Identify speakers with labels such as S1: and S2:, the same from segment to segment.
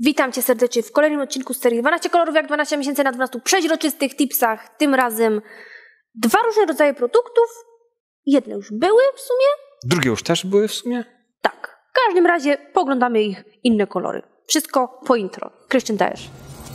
S1: Witam Cię serdecznie w kolejnym odcinku z serii 12 kolorów jak 12 miesięcy na 12 przeźroczystych tipsach. Tym razem 2 różne rodzaje produktów. Jedne już były w sumie.
S2: Drugie już też były w sumie?
S1: Tak. W każdym razie poglądamy ich inne kolory. Wszystko po intro. Krystian, dajesz.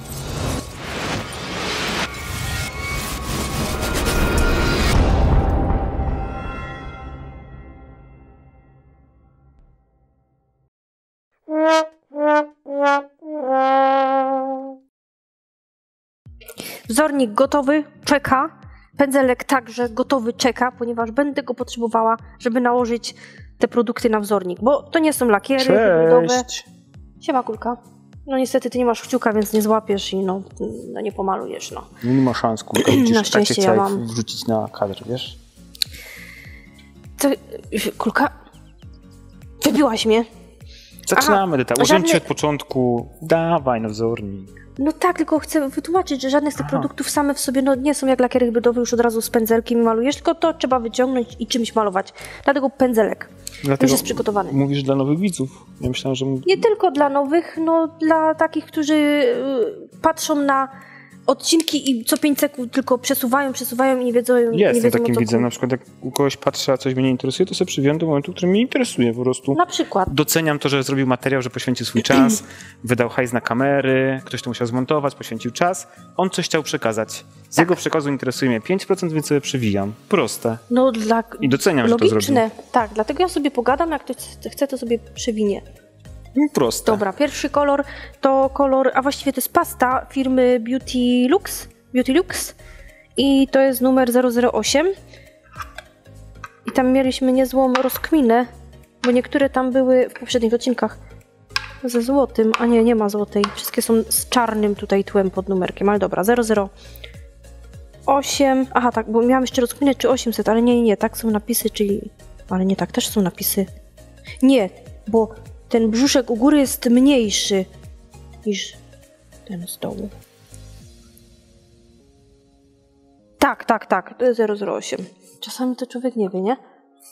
S1: Wzornik gotowy, czeka. Pędzelek także gotowy, czeka, ponieważ będę go potrzebowała, żeby nałożyć te produkty na wzornik, bo to nie są lakiery hybrydowe. Siema, Kulka. No niestety ty nie masz kciuka, więc nie złapiesz i no nie pomalujesz, no.
S2: Nie ma szans, Kulka.
S1: Na szczęście ja mam.
S2: Wrzucić na kadr, wiesz?
S1: Co? Kulka? Wybiłaś mnie.
S2: Zaczynamy, Edyta. Urzędź się od początku. Dawaj na wzornik.
S1: No tak, tylko chcę wytłumaczyć, że żadne z tych produktów same w sobie nie są jak lakiery hybrydowe, już od razu z pędzelkiem malujesz, tylko to trzeba wyciągnąć i czymś malować. Dlatego pędzelek już jest przygotowany.
S2: Mówisz dla nowych widzów. Ja myślałem, że...
S1: Nie tylko dla nowych, no dla takich, którzy patrzą na odcinki i co 5 sekund tylko przesuwają i nie wiedzą.
S2: Jestem takim widzem. Na przykład jak u kogoś patrzę, a coś mnie nie interesuje, to sobie przywijam do momentu, który mnie interesuje po prostu.
S1: Na przykład.
S2: Doceniam to, że zrobił materiał, że poświęcił swój czas, wydał hajs na kamery, ktoś to musiał zmontować, poświęcił czas. On coś chciał przekazać. Z jego przekazu interesuje mnie 5%, więc sobie przywijam. Proste.
S1: No
S2: I doceniam,
S1: logiczne.
S2: Że to zrobił.
S1: Tak, dlatego ja sobie pogadam, jak ktoś chce, to sobie przewinie.
S2: Proste.
S1: Dobra, pierwszy kolor to kolor, a właściwie to jest pasta firmy Beauty Lux i to jest numer 008 i tam mieliśmy niezłą rozkminę, bo niektóre tam były w poprzednich odcinkach ze złotym, a nie ma złotej, wszystkie są z czarnym tutaj tłem pod numerkiem, ale dobra, 008, aha tak, bo miałam jeszcze rozkminę czy 800, ale nie, tak są napisy, czyli, ale nie tak, też są napisy, nie, bo ten brzuszek u góry jest mniejszy niż ten z dołu. Tak, to jest 008. Czasami to człowiek nie wie, nie?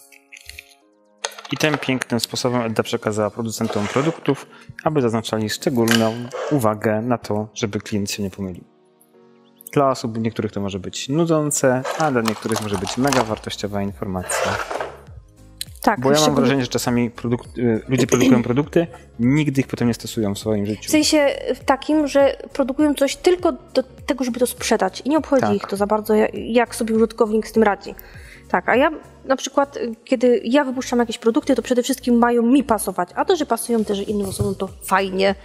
S2: I tym pięknym sposobem Edda przekazała producentom produktów, aby zaznaczali szczególną uwagę na to, żeby klient się nie pomylił. Dla osób niektórych to może być nudzące, a dla niektórych może być mega wartościowa informacja.
S1: Tak,
S2: bo ja mam wrażenie, że czasami ludzie produkują produkty, nigdy ich potem nie stosują w swoim życiu.
S1: W sensie takim, że produkują coś tylko do tego, żeby to sprzedać i nie obchodzi ich to za bardzo, jak sobie użytkownik z tym radzi. Tak, a ja na przykład, kiedy ja wypuszczam jakieś produkty, to przede wszystkim mają mi pasować, a to, że pasują też innym osobom, to fajnie.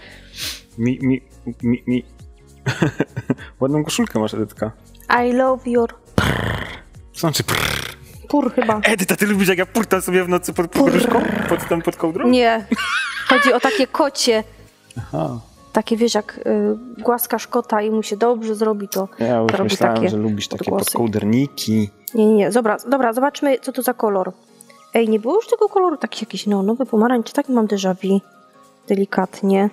S2: Ładną koszulkę masz, Edytka.
S1: I love your...
S2: Co znaczy
S1: Pur chyba.
S2: Edyta, ty lubisz jak ja purtam sobie w nocy pod poduszką? Pod kołdrą?
S1: Nie. Chodzi o takie kocie.
S2: Aha.
S1: Takie, wiesz, jak głaskasz kota i mu się dobrze zrobi, to
S2: ja już
S1: robi
S2: myślałem,
S1: takie
S2: że lubisz takie
S1: podgłosy.
S2: podkołderniki.
S1: Nie. Dobra, zobaczmy, co to za kolor. Ej, nie było już tego koloru? Taki jakiś neonowy pomarańcz. Tak mam déjà vu. Delikatnie.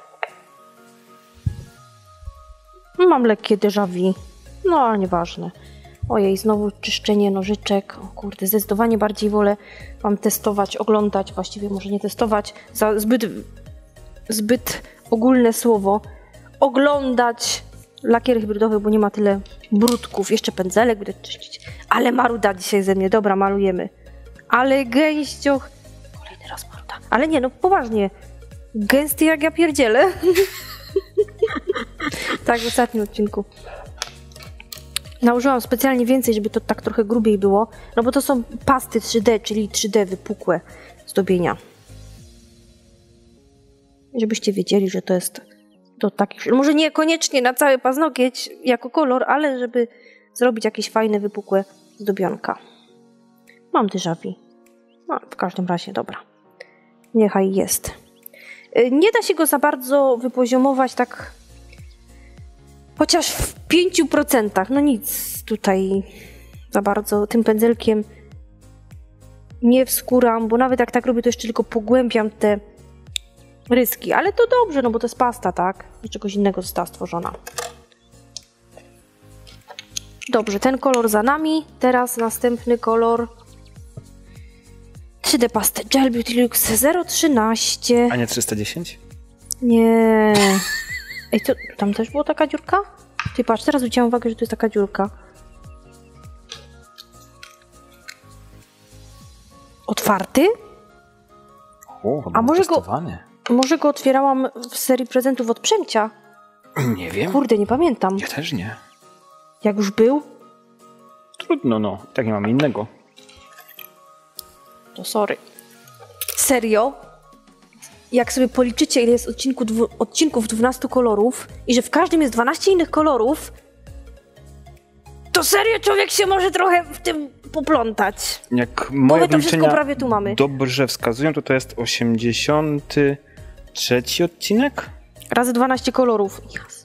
S1: Mam lekkie déjà vu. No, ale nieważne. Ojej, znowu czyszczenie nożyczek. O kurde, zdecydowanie bardziej wolę wam testować, oglądać, właściwie może nie testować, za zbyt ogólne słowo. Oglądać lakiery hybrydowe, bo nie ma tyle brudków. Jeszcze pędzelek będę czyścić. Ale maruda dzisiaj ze mnie. Dobra, malujemy. Ale gęścioch. Kolejny raz maruda. Ale nie, no poważnie. Gęsty jak ja pierdzielę. Tak, w ostatnim odcinku. Nałożyłam specjalnie więcej, żeby to tak trochę grubiej było, no bo to są pasty 3D, czyli 3D wypukłe zdobienia. Żebyście wiedzieli, że to jest do takich, może niekoniecznie na cały paznokieć jako kolor, ale żeby zrobić jakieś fajne, wypukłe zdobionka. Mam déjà vu. No, w każdym razie, dobra. Niechaj jest. Nie da się go za bardzo wypoziomować tak... Chociaż w 5%, no nic tutaj za bardzo tym pędzelkiem nie wskuram, bo nawet jak tak robię, to jeszcze tylko pogłębiam te ryski, ale to dobrze, no bo to jest pasta, tak? Z czegoś innego została stworzona. Dobrze, ten kolor za nami, teraz następny kolor 3D pastę Gel Beauty Lux 013.
S2: A nie 310?
S1: Nie. Ej, to tam też była taka dziurka? Ty patrz, teraz zwróciłam uwagę, że to jest taka dziurka. Otwarty?
S2: A
S1: może go otwierałam w serii prezentów od Przemcia?
S2: Nie wiem.
S1: Kurde, nie pamiętam.
S2: Ja też nie.
S1: Jak już był?
S2: Trudno, no. Tak nie mamy innego.
S1: To sorry. Serio? Jak sobie policzycie, ile jest odcinków 12 kolorów i że w każdym jest 12 innych kolorów, to serio człowiek się może trochę w tym poplątać.
S2: Jak
S1: Bo
S2: moje
S1: my to wszystko
S2: wyliczenia
S1: prawie tu mamy.
S2: dobrze wskazują, to jest 83 odcinek?
S1: Razy 12 kolorów.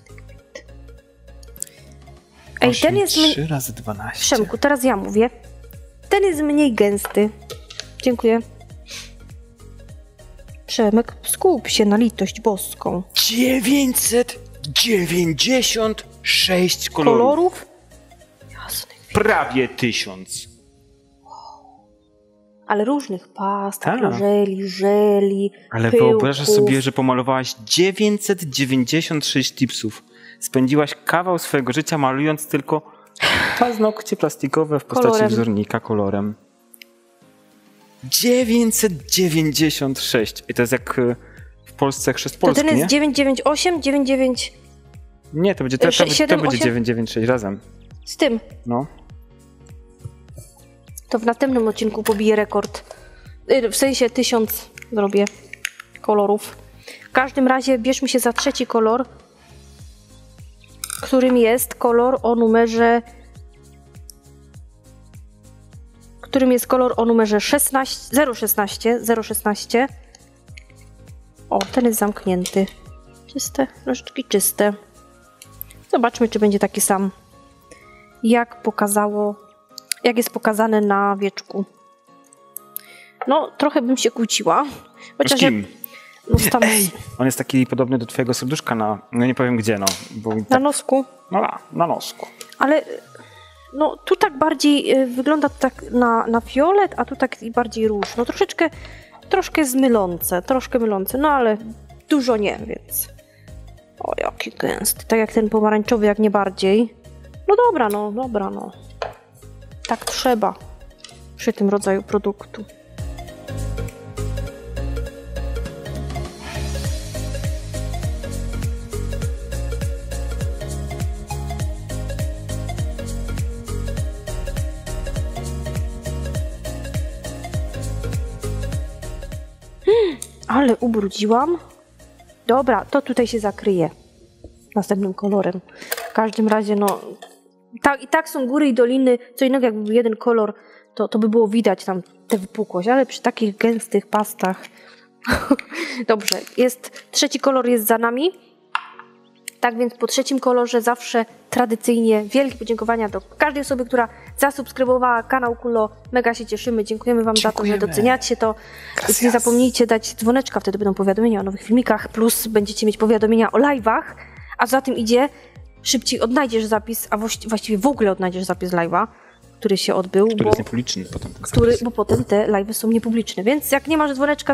S1: Ej, ten jest...
S2: 3 razy 12.
S1: Przemku, teraz ja mówię. Ten jest mniej gęsty. Dziękuję. Przemek, skup się na litość boską.
S2: 996 kolorów?
S1: Jasne.
S2: Prawie 1000.
S1: Ale różnych past,
S2: Tak.
S1: żeli,
S2: Ale
S1: pyłków.
S2: wyobrażasz sobie, że pomalowałaś 996 tipsów. Spędziłaś kawał swojego życia malując tylko paznokcie plastikowe w postaci
S1: Kolorem.
S2: wzornika kolorem. 996. I to jest jak w Polsce chrzest
S1: To
S2: polski,
S1: ten
S2: nie?
S1: jest 998, 99
S2: Nie, to będzie, to
S1: 7,
S2: będzie
S1: 8.
S2: 996 razem.
S1: z tym.
S2: No.
S1: To w następnym odcinku pobiję rekord. W sensie 1000 zrobię kolorów. W każdym razie bierzmy się za trzeci kolor, którym jest kolor o numerze 016. O, ten jest zamknięty. Czyste, troszeczkę czyste. Zobaczmy, czy będzie taki sam, jak jest pokazane na wieczku. No, trochę bym się kłóciła.
S2: Z kim?
S1: No, tam
S2: On jest taki podobny do twojego serduszka no nie powiem gdzie, no. Bo
S1: na
S2: tak,
S1: nosku.
S2: na nosku.
S1: Ale no, tu tak bardziej wygląda to tak na fiolet, a tu tak i bardziej róż. No troszkę troszkę mylące, no ale dużo nie, więc... O, jaki gęsty. Tak jak ten pomarańczowy, jak nie bardziej. No dobra, no. Tak trzeba przy tym rodzaju produktu. Ale ubrudziłam. Dobra, to tutaj się zakryje następnym kolorem. W każdym razie, no... I tak są góry i doliny. Co innego, jakby był jeden kolor, to by było widać tam tę wypukłość, ale przy takich gęstych pastach... Dobrze, trzeci kolor jest za nami. Tak więc po trzecim kolorze zawsze tradycyjnie wielkie podziękowania do każdej osoby, która zasubskrybowała kanał Kulo. Mega się cieszymy. Dziękujemy wam za to, że doceniacie to.
S2: Gracias.
S1: Nie zapomnijcie dać dzwoneczka, wtedy będą powiadomienia o nowych filmikach, plus będziecie mieć powiadomienia o live'ach, a za tym idzie, szybciej odnajdziesz zapis, a właściwie w ogóle odnajdziesz zapis live'a, który się odbył.
S2: Który jest niepubliczny potem.
S1: Bo potem te live'y są niepubliczne, więc jak nie masz dzwoneczka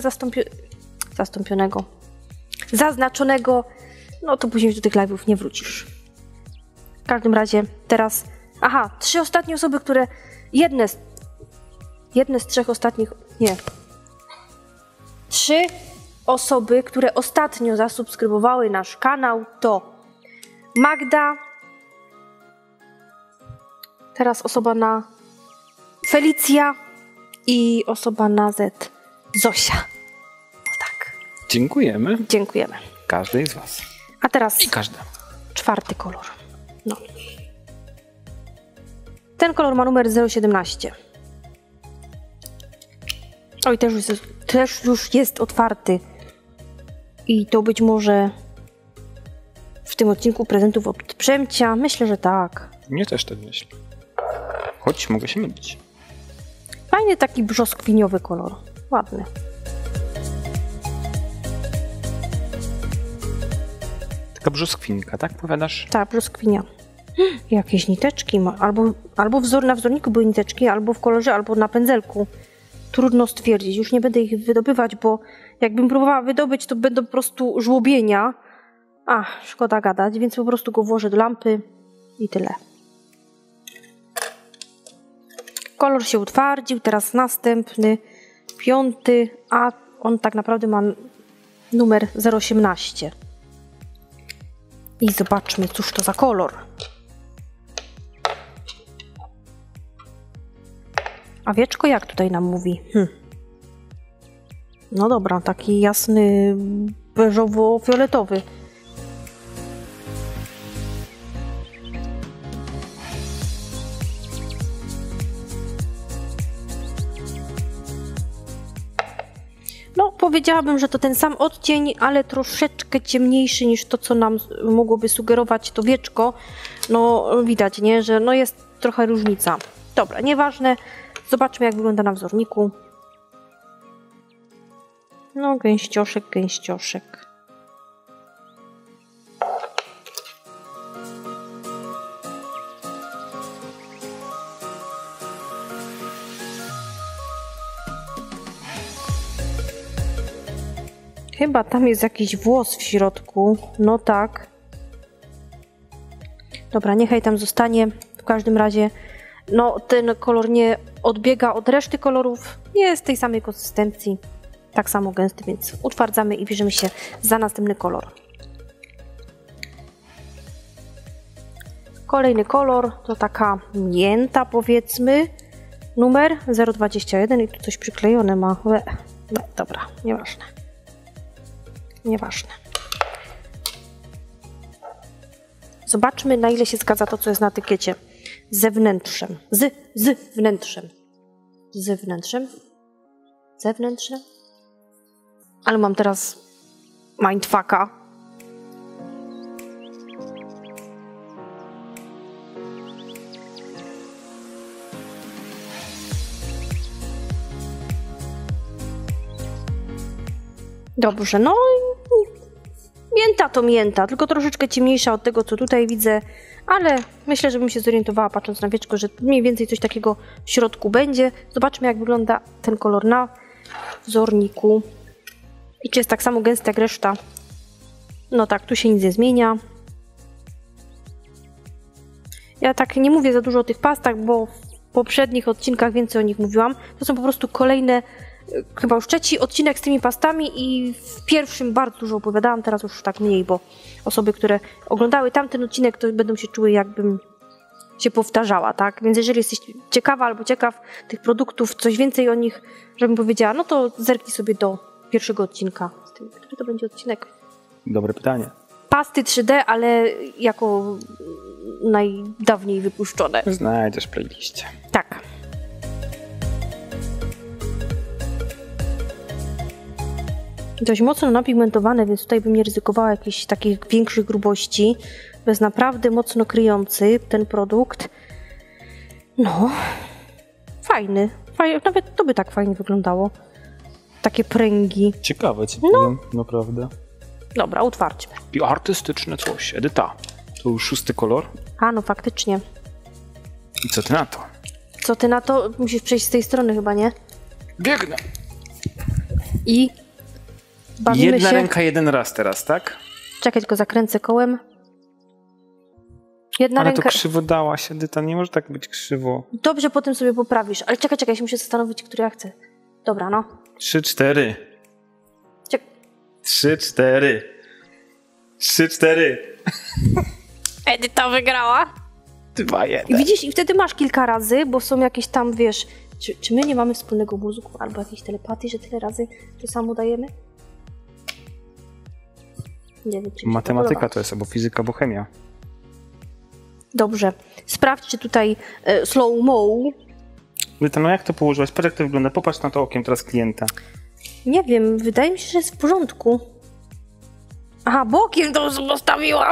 S1: zaznaczonego, no to później do tych live'ów nie wrócisz. W każdym razie teraz... Aha, 3 ostatnie osoby, które... Jedne z 3 ostatnich... Nie. 3 osoby, które ostatnio zasubskrybowały nasz kanał, to Magda, teraz osoba na Felicja i osoba na Z Zosia. Tak.
S2: Dziękujemy.
S1: Dziękujemy.
S2: Każdej z was.
S1: A teraz
S2: I każda.
S1: 4. kolor. No. Ten kolor ma numer 017. Oj, też już jest otwarty. I to być może w tym odcinku prezentów od Przemcia. Myślę, że tak.
S2: Mnie też tak myślę. Choć mogę się mylić.
S1: Fajny taki brzoskwiniowy kolor. Ładny.
S2: Taka brzoskwinka, tak powiadasz?
S1: Ta brzoskwinia. Jakieś niteczki ma. Albo na wzorniku były niteczki, albo w kolorze, albo na pędzelku. Trudno stwierdzić. Już nie będę ich wydobywać, bo Jakbym próbowała wydobyć, to będą po prostu żłobienia. Szkoda gadać, więc po prostu go włożę do lampy i tyle. Kolor się utwardził, teraz następny, 5, a on tak naprawdę ma numer 018. I zobaczmy, cóż to za kolor. A wieczko jak tutaj nam mówi? No dobra, taki jasny, beżowo-fioletowy. No, powiedziałabym, że to ten sam odcień, ale troszeczkę ciemniejszy niż to, co nam mogłoby sugerować to wieczko. No, widać, nie? Że no jest trochę różnica. Dobra, nieważne. Zobaczmy, jak wygląda na wzorniku. No, gęścioszek, gęścioszek. Chyba tam jest jakiś włos w środku. No tak. Dobra, niechaj tam zostanie. W każdym razie, no ten kolor nie odbiega od reszty kolorów. Jest tej samej konsystencji. Tak samo gęsty, więc utwardzamy i bierzemy się za następny kolor. Kolejny kolor to taka mięta, powiedzmy. Numer 021 i tu coś przyklejone ma. Dobra, nieważne. Nieważne. Zobaczmy, na ile się zgadza to, co jest na etykiecie. Z wnętrzem. Z wnętrzem. Z wnętrzem. Zewnętrzne. Ale mam teraz mindfucka. Dobrze, no mięta to mięta, tylko troszeczkę ciemniejsza od tego, co tutaj widzę, ale myślę, że bym się zorientowała, patrząc na wieczko, że mniej więcej coś takiego w środku będzie. Zobaczmy, jak wygląda ten kolor na wzorniku i czy jest tak samo gęsty jak reszta. No tak, tu się nic nie zmienia. Ja tak nie mówię za dużo o tych pastach, bo w poprzednich odcinkach więcej o nich mówiłam. To są po prostu kolejne, chyba już 3. odcinek z tymi pastami i w pierwszym bardzo dużo opowiadałam, teraz już tak mniej, bo osoby, które oglądały tamten odcinek, to będą się czuły, jakbym się powtarzała, tak? Więc jeżeli jesteś ciekawa albo ciekaw tych produktów, coś więcej o nich, żebym powiedziała, no to zerknij sobie do pierwszego odcinka. Który to będzie odcinek?
S2: Dobre pytanie.
S1: Pasty 3D, ale jako najdawniej wypuszczone.
S2: Znajdziesz w playliście.
S1: Tak. Dość mocno napigmentowane, więc tutaj bym nie ryzykowała jakichś takich większych grubości. To jest naprawdę mocno kryjący ten produkt. No, fajny. Nawet to by tak fajnie wyglądało. Takie pręgi.
S2: Ciekawe, ci powiem, naprawdę.
S1: Dobra, utwarćmy.
S2: I artystyczne coś, Edyta. To już 6. kolor.
S1: A, no faktycznie.
S2: I co ty na to?
S1: Co ty na to? Musisz przejść z tej strony chyba, nie?
S2: Biegnę.
S1: I bawimy
S2: Jedna
S1: się.
S2: ręka, jeden raz teraz, tak?
S1: Czekaj, tylko zakręcę kołem. Jedna
S2: Ale
S1: ręka.
S2: to krzywo dałaś, Edyta, nie może tak być krzywo.
S1: Dobrze, potem sobie poprawisz. Ale czekaj, ja się muszę zastanowić, który ja chcę. Dobra, no.
S2: 3, 4.
S1: Czek
S2: 3, 4. 3, 4.
S1: Edyta wygrała.
S2: 2,
S1: I
S2: 1.
S1: widzisz, i wtedy masz kilka razy, bo są jakieś tam, wiesz, czy my nie mamy wspólnego mózgu, albo jakiejś telepatii, że tyle razy to samo dajemy? Nie wiem, czy mi się
S2: Matematyka
S1: podoba.
S2: to jest albo fizyka, albo chemia.
S1: Dobrze. Sprawdź, czy tutaj slow-mo.
S2: Edyta, no jak to położyłaś? Patrz, jak to wygląda. Popatrz na to okiem teraz klienta.
S1: Nie wiem, wydaje mi się, że jest w porządku. Aha, bokiem to postawiłam.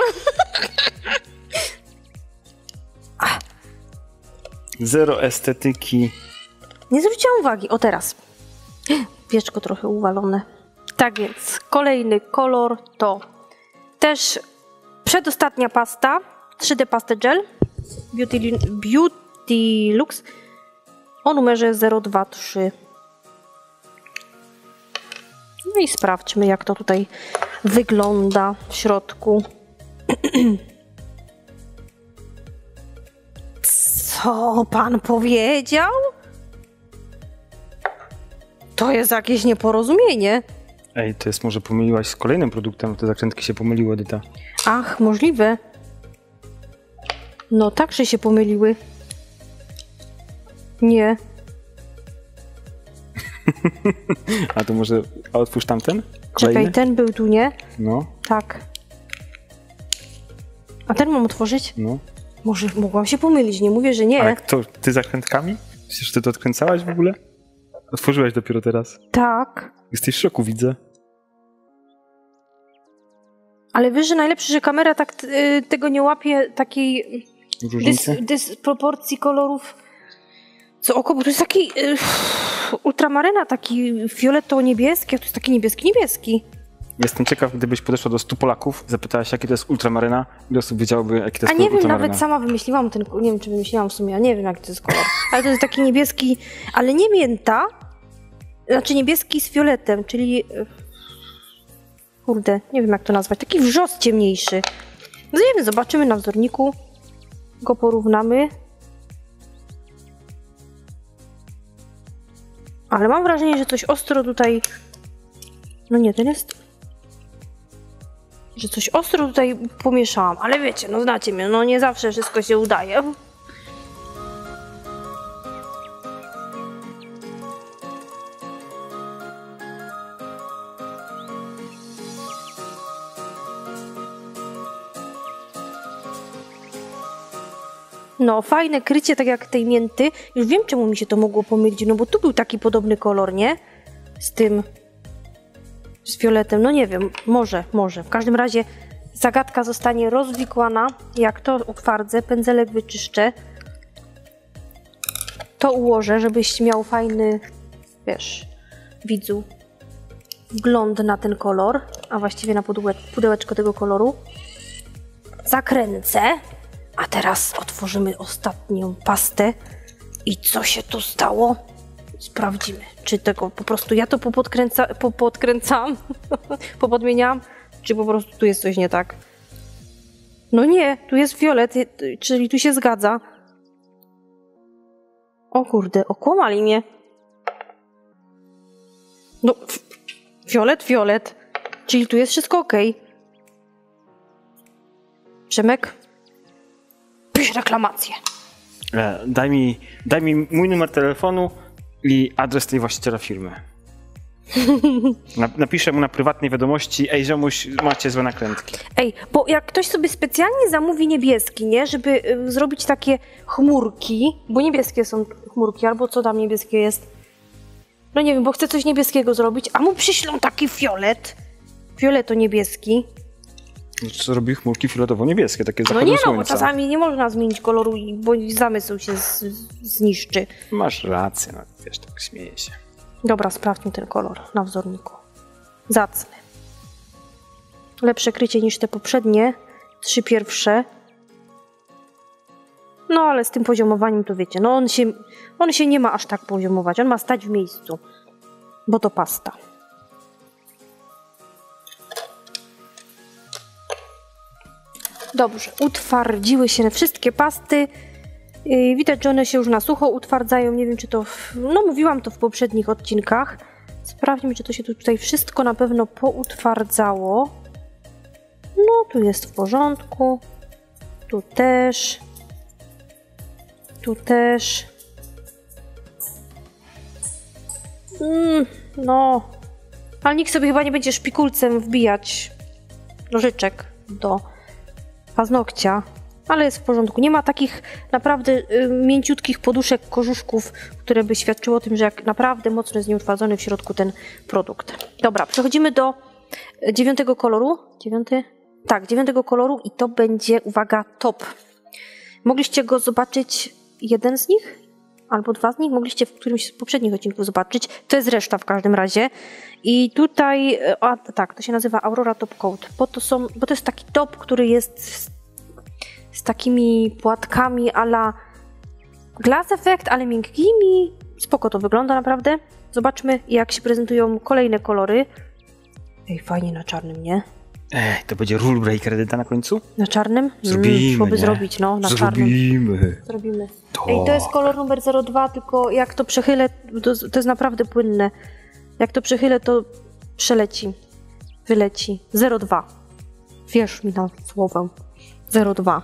S2: Zero estetyki.
S1: Nie zwróciłam uwagi. O, teraz. Wieczko trochę uwalone. Tak więc, kolejny kolor to też przedostatnia pasta. 3D Pasta Gel. Beauty Lux. O numerze 023. No i sprawdźmy, jak to tutaj wygląda w środku. Co pan powiedział? To jest jakieś nieporozumienie.
S2: Ej, to jest może pomyliłaś z kolejnym produktem, te zakrętki się pomyliły, Edyta.
S1: Ach, możliwe. No tak, że się pomyliły. Nie.
S2: A to może otwórz tamten? Kolejny?
S1: Czekaj, ten był tu, nie?
S2: No,
S1: Tak. A ten mam otworzyć?
S2: no.
S1: Może mogłam się pomylić, nie mówię, że nie.
S2: Ale kto, ty zakrętkami? Przecież ty to odkręcałaś w ogóle? Otworzyłaś dopiero teraz.
S1: Tak.
S2: Jesteś w szoku, widzę.
S1: Ale wiesz, że najlepsze, że kamera tak tego nie łapie, takiej
S2: Różnicy?
S1: dysproporcji kolorów co oko, bo to jest taki ultramaryna, taki fioletowo-niebieski, a to jest taki niebieski.
S2: Jestem ciekaw, gdybyś podeszła do 100 Polaków, zapytałaś, jaki to jest ultramaryna, ile osób wiedziałoby, jaki to
S1: A
S2: jest
S1: nie wiem,
S2: ultramaryna.
S1: nawet sama wymyśliłam ten, nie wiem, czy wymyśliłam w sumie, a nie wiem, jaki to jest kolor. Ale to jest taki niebieski, ale nie mięta, znaczy niebieski z fioletem, czyli kurde, nie wiem, jak to nazwać, taki wrzos ciemniejszy. No nie wiem, zobaczymy na wzorniku, go porównamy. Ale mam wrażenie, że coś ostro tutaj... No nie, ten jest... Że coś ostro tutaj pomieszałam, ale wiecie, no znacie mnie, no nie zawsze wszystko się udaje. No, fajne krycie, tak jak tej mięty. Już wiem, czemu mi się to mogło pomylić, no bo tu był taki podobny kolor, nie? Z tym... z fioletem, no nie wiem, może. W każdym razie zagadka zostanie rozwikłana. Jak to utwardzę, pędzelek wyczyszczę. To ułożę, żebyś miał fajny, wiesz, widzu, wgląd na ten kolor, a właściwie na pudełeczko tego koloru. Zakręcę. A teraz otworzymy ostatnią pastę. I co się tu stało? Sprawdzimy, czy tego po prostu ja to popodkręcam, popodmieniam, czy po prostu tu jest coś nie tak. No nie, tu jest fiolet, czyli tu się zgadza. O kurde, okłamali mnie. No, fiolet, czyli tu jest wszystko ok. Przemek, pisz reklamację.
S2: Daj mi mój numer telefonu i adres tej właściciela firmy. Napiszę mu na prywatnej wiadomości: ej, ziomuś, macie złe nakrętki.
S1: Ej, bo jak ktoś sobie specjalnie zamówi niebieski, nie, żeby zrobić takie chmurki, bo niebieskie są chmurki, albo co tam niebieskie jest? No nie wiem, bo chce coś niebieskiego zrobić, a mu przyślą taki fioleto-niebieski.
S2: Co robi chmurki fioletowo-niebieskie, takie z
S1: No
S2: zachodu
S1: nie,
S2: słońca.
S1: no bo czasami nie można zmienić koloru, bo zamysł się zniszczy.
S2: Masz rację, no wiesz, tak śmieję się.
S1: Dobra, sprawdźmy ten kolor na wzorniku. Zacny. Lepsze krycie niż te poprzednie, 3 pierwsze. No ale z tym poziomowaniem to wiecie, no on się nie ma aż tak poziomować, on ma stać w miejscu, bo to pasta. Dobrze, utwardziły się wszystkie pasty. Widać, że one się już na sucho utwardzają. Nie wiem, czy to... No, mówiłam to w poprzednich odcinkach. Sprawdźmy, czy to się tutaj wszystko na pewno poutwardzało. No, tu jest w porządku. Tu też. Tu też. No. Ale nikt sobie chyba nie będzie szpikulcem wbijać nożyczek do paznokcia, ale jest w porządku. Nie ma takich naprawdę mięciutkich poduszek, kożuszków, które by świadczyły o tym, że jak naprawdę mocno jest nieutwardzony w środku ten produkt. Dobra, przechodzimy do 9 koloru. 9? Tak, 9 koloru i to będzie, uwaga, top. Mogliście go zobaczyć, jeden z nich? Albo 2 z nich? Mogliście w którymś z poprzednich odcinków zobaczyć. To jest reszta w każdym razie. I tutaj, tak, to się nazywa Aurora Top Coat, bo to jest taki top, który jest z takimi płatkami a la Glass Effect, ale miękkimi. Spoko to wygląda naprawdę. Zobaczmy, jak się prezentują kolejne kolory. Ej, fajnie na czarnym, nie?
S2: To będzie rule breaker Edyta na końcu?
S1: Na czarnym?
S2: Zrobimy,
S1: Trzeba by
S2: nie?
S1: zrobić, no, na czarnym. Zrobimy. Ej, to jest kolor numer 02, tylko jak to przechylę, to jest naprawdę płynne. Jak to przechylę, to przeleci. Wyleci. 02. Wierz mi na słowo. 02.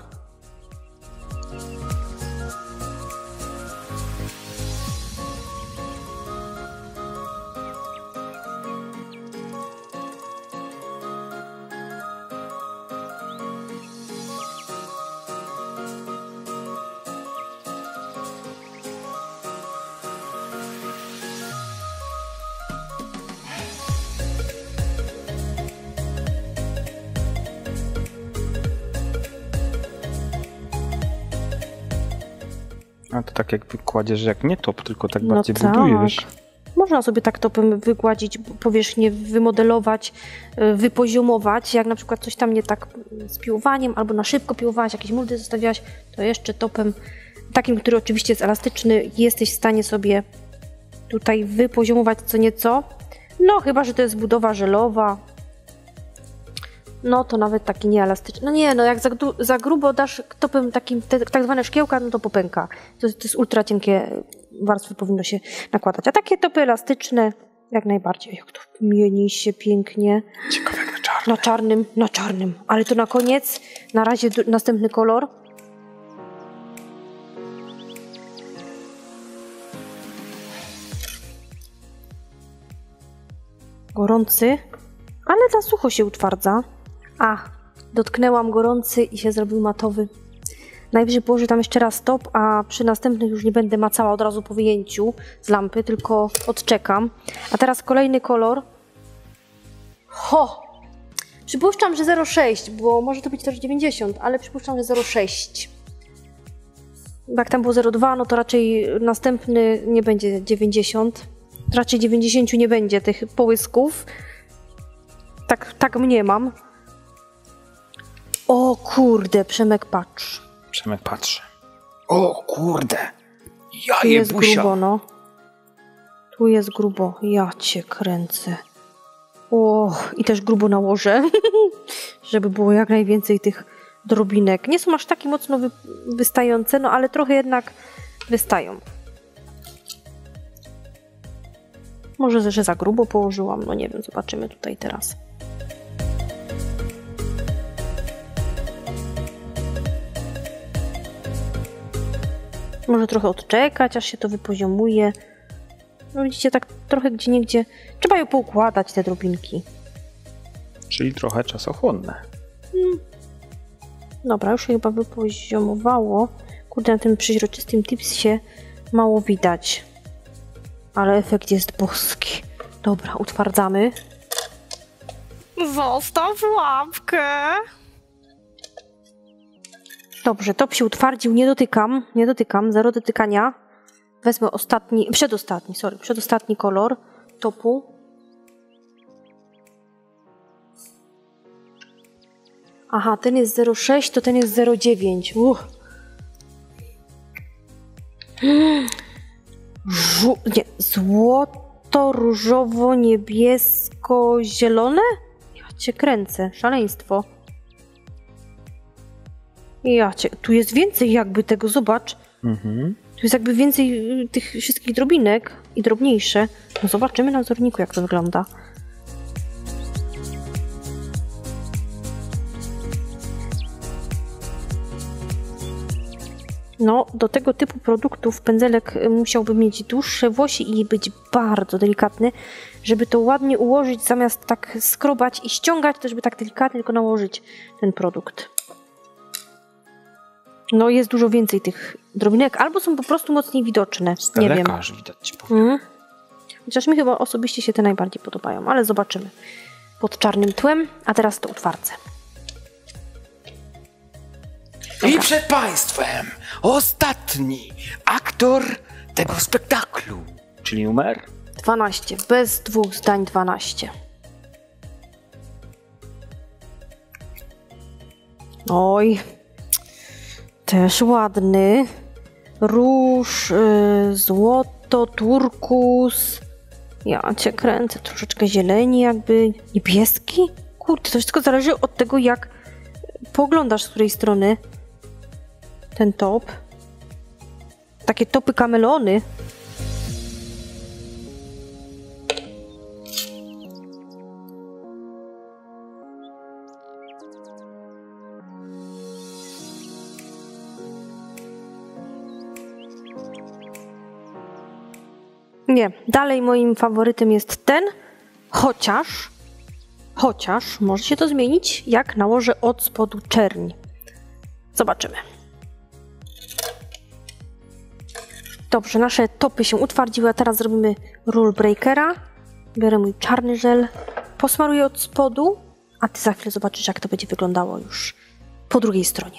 S2: A to tak jakby kładziesz jak nie top, tylko tak
S1: No
S2: bardziej
S1: tak.
S2: budujesz.
S1: Można sobie tak topem wygładzić powierzchnię, wymodelować, wypoziomować. Jak na przykład coś tam nie tak z piłowaniem, albo na szybko piłowałaś, jakieś muldy zostawiałaś, to jeszcze topem takim, który oczywiście jest elastyczny, jesteś w stanie sobie tutaj wypoziomować co nieco. No chyba, że to jest budowa żelowa. No to nawet taki nieelastyczny. No nie, no jak za grubo dasz topem takim, tak zwane szkiełka, no to popęka. To jest ultra cienkie warstwy powinno się nakładać. A takie topy elastyczne jak najbardziej. Jak to mieni się pięknie.
S2: Ciekawe jak na czarnym.
S1: Na czarnym, na czarnym. Ale to na koniec, na razie następny kolor. Gorący, ale na sucho się utwardza. Dotknęłam gorący i się zrobił matowy. Najwyżej położę tam jeszcze raz top, a przy następnych już nie będę macała od razu po wyjęciu z lampy, tylko odczekam. A teraz kolejny kolor. Przypuszczam, że 0,6, bo może to być też 90, ale przypuszczam, że 0,6. Jak tam było 0,2, no to raczej następny nie będzie 90. Raczej 90 nie będzie tych połysków. Tak mniemam. O kurde, Przemek, patrz.
S2: Przemek patrzy. O kurde!
S1: Tu jest grubo, no. Tu jest grubo. Ja cię kręcę. I też grubo nałożę, żeby było jak najwięcej tych drobinek. Nie są aż takie mocno wystające, no ale trochę jednak wystają. Może, że za grubo położyłam, no nie wiem, zobaczymy tutaj teraz. Może trochę odczekać, aż się to wypoziomuje. No widzicie, tak trochę gdzieniegdzie trzeba ją poukładać, te drobinki.
S2: Czyli trochę czasochłonne.
S1: Dobra, już się chyba wypoziomowało. Kurde, na tym przeźroczystym tipsie mało widać. Ale efekt jest boski. Dobra, utwardzamy. Zostaw łapkę. Dobrze, top się utwardził, nie dotykam, zero dotykania. Wezmę przedostatni kolor topu. Aha, ten jest 0,6, to ten jest 0,9. Złoto-różowo-niebiesko-zielone? Ja cię kręcę, szaleństwo. Tu jest więcej jakby tego, zobacz. Tu jest jakby więcej tych wszystkich drobinek i drobniejsze. No zobaczymy na wzorniku, jak to wygląda. No, do tego typu produktów pędzelek musiałby mieć dłuższe włosi i być bardzo delikatny, żeby to ładnie ułożyć, zamiast tak skrobać i ściągać, to żeby tak delikatnie tylko nałożyć ten produkt. No, jest dużo więcej tych drobinek, albo są po prostu mocniej widoczne. Nie wiem.
S2: Aż widać, ci powiem.
S1: Chociaż mi chyba osobiście się te najbardziej podobają, ale zobaczymy. Pod czarnym tłem, a teraz to utwardzę.
S2: I przed Państwem ostatni aktor tego spektaklu, czyli numer
S1: 12, bez dwóch zdań 12. Oj, też ładny. Róż, złoto, turkus. Ja cię kręcę. Troszeczkę zieleni jakby. Niebieski? Kurde, to wszystko zależy od tego, jak pooglądasz z której strony ten top. Takie topy kamelony. Nie, dalej moim faworytem jest ten, chociaż może się to zmienić, jak nałożę od spodu czerń. Zobaczymy. Dobrze, nasze topy się utwardziły, a teraz zrobimy rule breakera. Biorę mój czarny żel, posmaruję od spodu, a ty za chwilę zobaczysz, jak to będzie wyglądało już po drugiej stronie.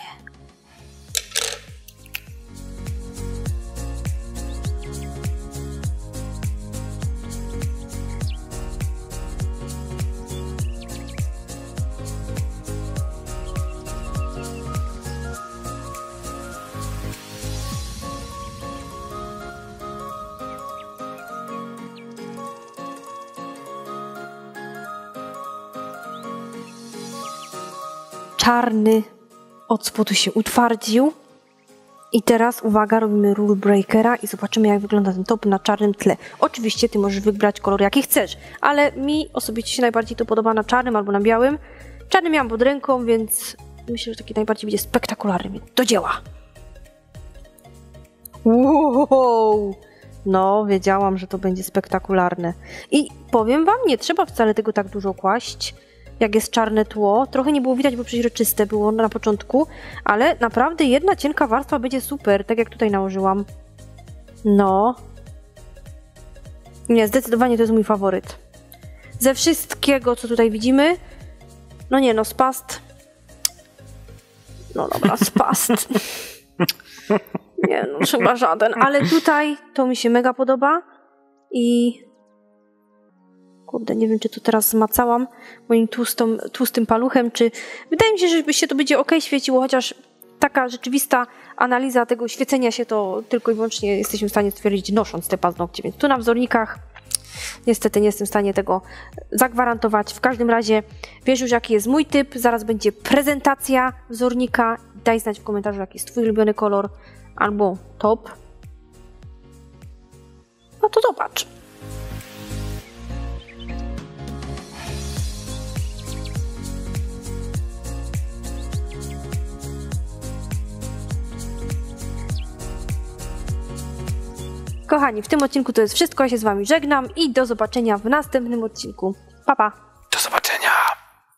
S1: Czarny od spodu się utwardził. I teraz, uwaga, robimy rule breakera i zobaczymy, jak wygląda ten top na czarnym tle. Oczywiście ty możesz wybrać kolor, jaki chcesz, ale mi osobiście się najbardziej to podoba na czarnym albo na białym. Czarny miałam pod ręką, więc myślę, że taki najbardziej będzie spektakularny. Do dzieła! Wow! No, wiedziałam, że to będzie spektakularne. I powiem wam, nie trzeba wcale tego tak dużo kłaść, jak jest czarne tło. Trochę nie było widać, bo przeźroczyste było na początku, ale naprawdę jedna cienka warstwa będzie super, tak jak tutaj nałożyłam. No. Nie, zdecydowanie to jest mój faworyt. Ze wszystkiego, co tutaj widzimy, no nie, no spast. No dobra, spast. Nie, no chyba żaden, ale tutaj to mi się mega podoba i kurde, nie wiem, czy to teraz zmacałam moim tłustym paluchem, czy wydaje mi się, że się to będzie ok świeciło, chociaż taka rzeczywista analiza tego świecenia się to tylko i wyłącznie jesteśmy w stanie stwierdzić, nosząc te paznokcie, więc tu na wzornikach niestety nie jestem w stanie tego zagwarantować. W każdym razie wiesz już, jaki jest mój typ, zaraz będzie prezentacja wzornika, daj znać w komentarzu, jaki jest twój ulubiony kolor albo top. No to zobacz. Kochani, w tym odcinku to jest wszystko. Ja się z wami żegnam i do zobaczenia w następnym odcinku. Pa, pa!